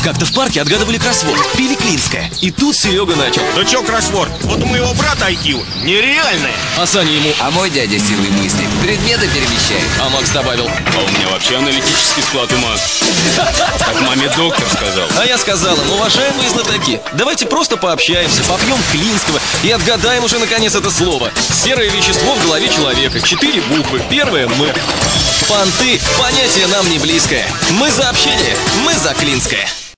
Как-то в парке отгадывали кроссворд, пили клинское. И тут Серега начал. Да чё кроссворд? Вот у моего брата IQ нереальное. А Саня ему. А мой дядя силой мысли предметы перемещает. А Макс добавил. А у меня вообще аналитический склад ума. Так маме доктор сказал. А я сказал им: уважаемые знатоки, давайте просто пообщаемся, попьем клинского и отгадаем уже наконец это слово. Серое вещество в голове человека, 4 буквы, первая «М». Понты — понятие нам не близкое. Мы за общение, мы за клинское.